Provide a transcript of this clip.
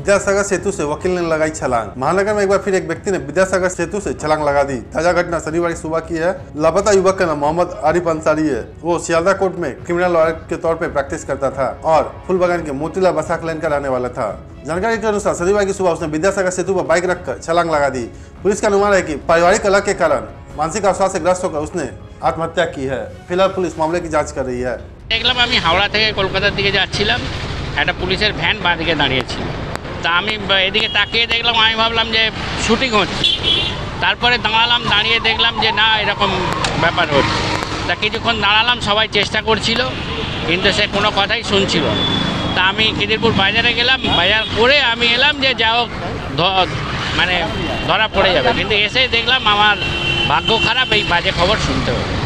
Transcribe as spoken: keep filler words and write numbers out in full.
विद्यासागर सेतु से वकील ने लगाई छलांग। महानगर में एक बार फिर एक व्यक्ति ने विद्यासागर सेतु से छलांग लगा दी। ताजा घटना शनिवार की सुबह की है। लापता युवक का नाम मोहम्मद आरिफ अंसारी है। वो सियालदा कोर्ट में क्रिमिनल लॉयर के तौर पर प्रैक्टिस करता था और फुलबागान के मोतीला बसाक लेन का रहने वाला था। जानकारी के अनुसार शनिवार की सुबह उसने विद्यासागर सेतु पर बाइक रखकर छलांग लगा दी। पुलिस का अनुमान है कि पारिवारिक कलह के कारण मानसिक अवसाद से ग्रस्त होकर उसने आत्महत्या की है। फिलहाल पुलिस मामले की जांच कर रही है। দেখলাম আমি হাওড়া থেকে কলকাতার দিকে যাচ্ছিলাম, একটা পুলিশের ভ্যান বাঁ দিকে দাঁড়িয়েছিল। তা আমি এদিকে তাকিয়ে দেখলাম, আমি ভাবলাম যে শুটিং হচ্ছে। তারপরে দাঁড়ালাম, দাঁড়িয়ে দেখলাম যে না এরকম ব্যাপার হচ্ছে। তা কিছুক্ষণ দাঁড়ালাম, সবাই চেষ্টা করছিল কিন্তু সে কোনো কথাই শুনছিল না। তা আমি খিদিরপুর বাজারে গেলাম, বাজার করে আমি এলাম যে যা হোক মানে ধরা পড়ে যাবে, কিন্তু এসে দেখলাম আমার ভাগ্য খারাপ, এই বাজে খবর শুনতে হবে।